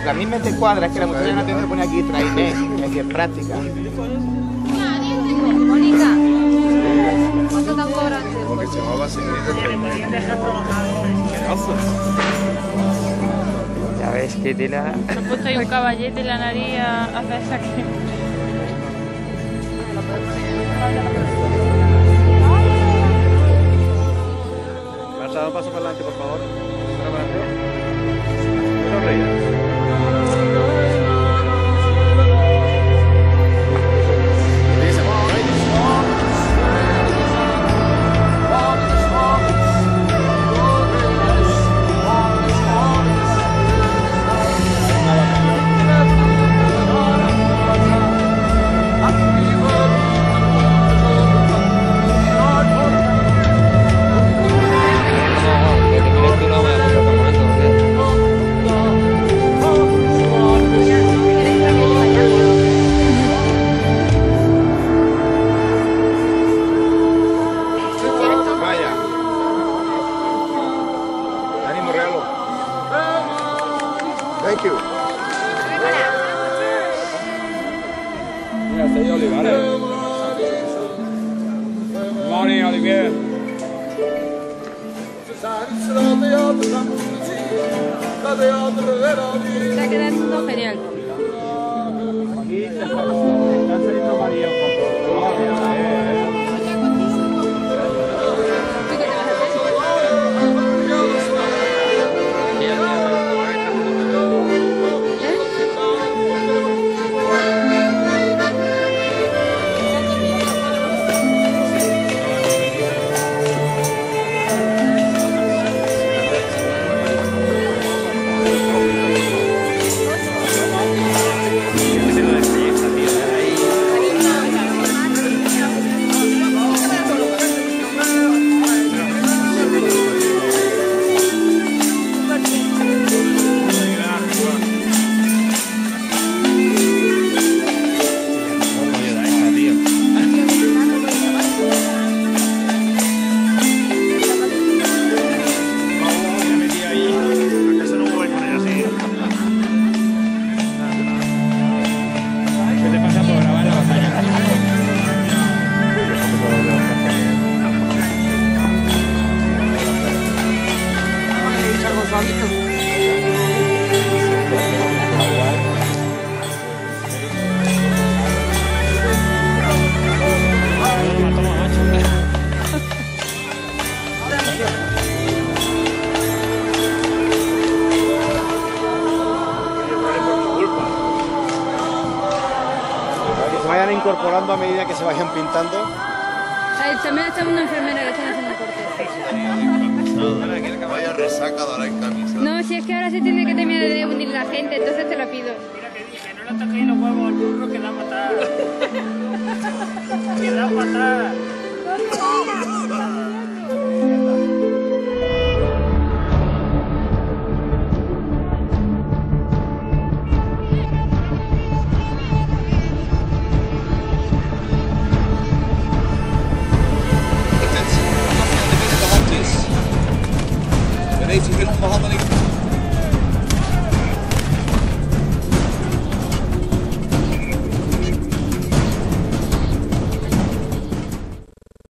que a mí me cuadra es que la muchacha en la tienda pone aquí trainer, que es práctica. Mónica, ¿cuánto están cobrando? Porque se llamaba señorita Ya ves que tela. Me he puesto ahí un caballete en la nariz a hacer esa que... ¿Vas a dar un paso para adelante, por favor? ¿Para adelante? No rías. Thank you. Mira, soy Olivares. Morning, Olivier. Está quedando genial. Aquí están saliendo varios. Vayan incorporando a medida que se vayan pintando. También está una enfermera que están haciendo corte. Vaya resaca de en camisa. No, si es que ahora se tiene que terminar de unir la gente, entonces te lo pido. Mira que dije, no lo toquéis los